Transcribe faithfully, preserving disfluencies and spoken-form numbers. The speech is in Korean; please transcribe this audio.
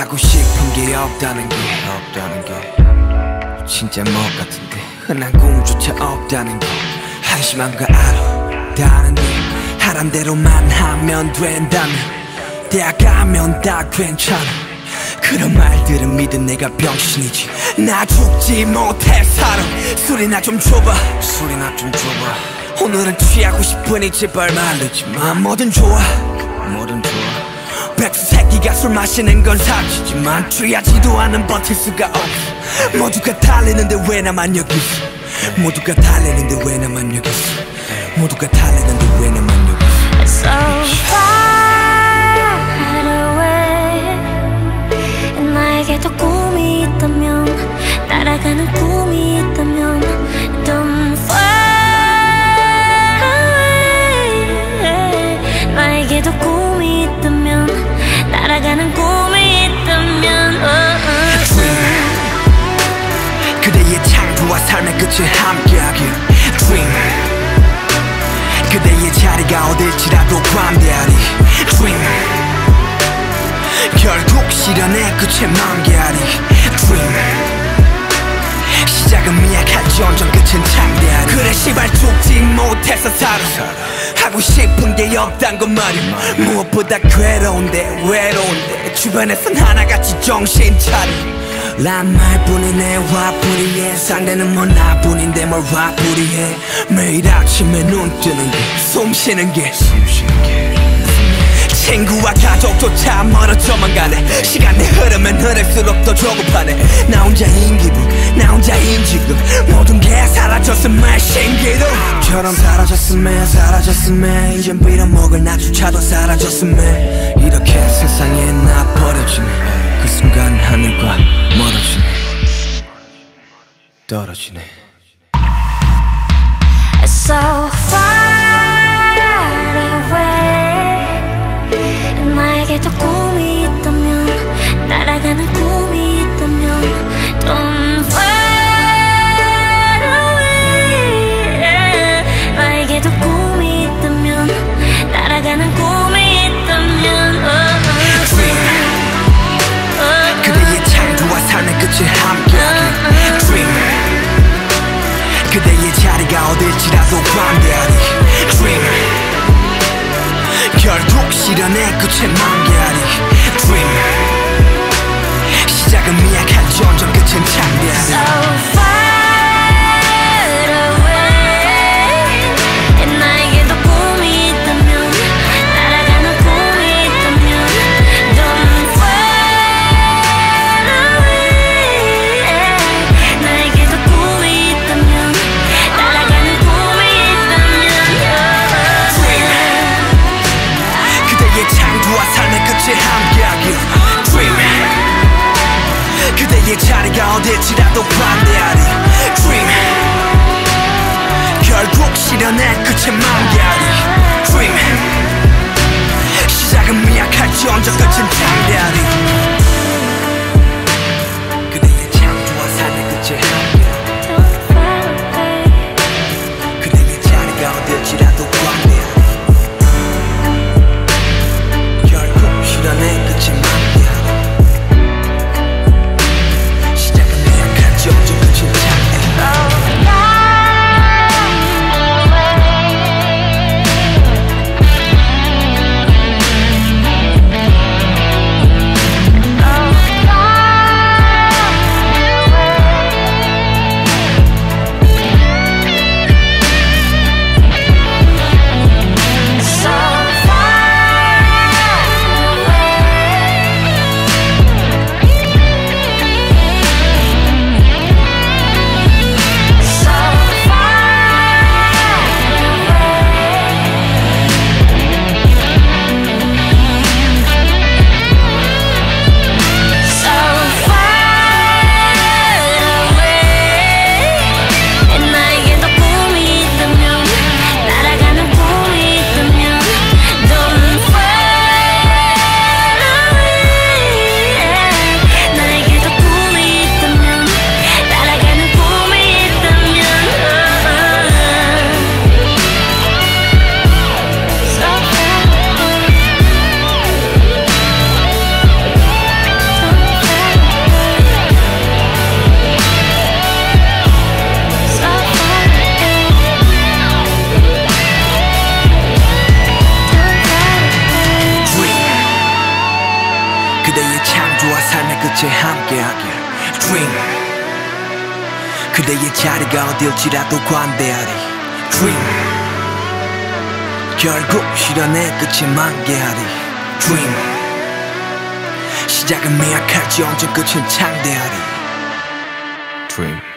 하고 싶은 게 없다는 게 없다는 게 진짜 뭐 같은데 흔한 꿈조차 없다는 게 한심한 거 알아. 다른데 하란 대로만 하면 된다면 대학 가면 다 괜찮아. 그런 말들은 믿은 내가 병신이지. 나 죽지 못해 살아. 술이나 좀 줘봐, 술이나 좀 줘봐. 오늘은 취하고 싶으니 제발 말르지마. 뭐든 좋아, 뭐든 좋아. 백수 새끼가 술 마시는 건 사치지만 취하지도 않은 버틸 수가 없어. 모두가 달리는데 왜 나만 여기 있어. 모두가 달리는데 왜 나만 여기 있어. 모두가 달리는데 왜 나만 여기 있어. So far away. 나에게도 꿈이 있다면, 날아가는 꿈이 있다면 Don't fly away. 나에게도 꿈이 있다면, 날아가는 꿈이 있다면 oh, oh, oh. 그대의 창조와 삶의 끝을 함께하길 Dream. 그대의 자리가 어딜지라도 관대하리 Dream. 결국 실현의 끝에 만개하리 Dream. 시작은 미약할지언정 끝은 창대하리. 그래 시발 죽지 못해서 살아. 하고 싶은 게 없단 건 말이야. 무엇보다 괴로운데 외로운데 주변에선 하나같이 정신 차려. 란 말뿐이네 화풀이해. 상대는 뭐 나뿐인데 뭘 화풀이해. 매일 아침에 눈 뜨는 게 숨 쉬는 게 친구와 가족조차 멀어져만 가네. 시간이 흐르면 흐를수록 더 조급하네. 나 혼자인 기분, 나 혼자인 지금. 모든 게 사라졌음에 신기루처럼 사라졌음에 사라졌음에 이젠 빌어먹을 나조차도 사라졌음에 이렇게 세상에 나 버려지네. 그 순간 하늘과 멀어지네. 떨어지네. So far away. 나에게도 꿈이 있다면, 날아가는 꿈이 있다면 Don't fly away. 나에게도 꿈이 있다면, 날아가는 꿈이 있다면 oh, oh, oh. 그대의 창조와 삶의 끝을 함께하길 Dream. 그대의 자리가 어딜지라도 관대하리 Dream. 결국 실현의 끝에 만개하리 Dream. 시작은 미약할지언정 끝은 창대하리 So far away. 나에게도 꿈이 있다면, 날아가는 꿈이 있다면 Don't fly away. 나에게도 꿈이 있다면, 날아가는 꿈이 있다면 Dream. 그대의 창조와 삶의 끝을 함께하길 Dream. 그대의 자리가 어딜지라도 관대하리 Dream. 결국 실현의 끝에 만개하리 Dream. 시작은 미약할지언정 끝은 창대하리. 그대의 창조와 삶의 끝을 함께하리. 그대의 자리가 어딜지라도 관대하리. 결국 실현의 끝에 만개하리. 시작은 미약할지언정 끝은 창대하리. 창조와 삶의 끝에 함께하길 Dream 그대의 자리가 어딜지라도 관대하리 Dream 결국 실현의 끝에 만개하리 Dream 시작은 미약할지 언젠 끝은 창대하리 Dream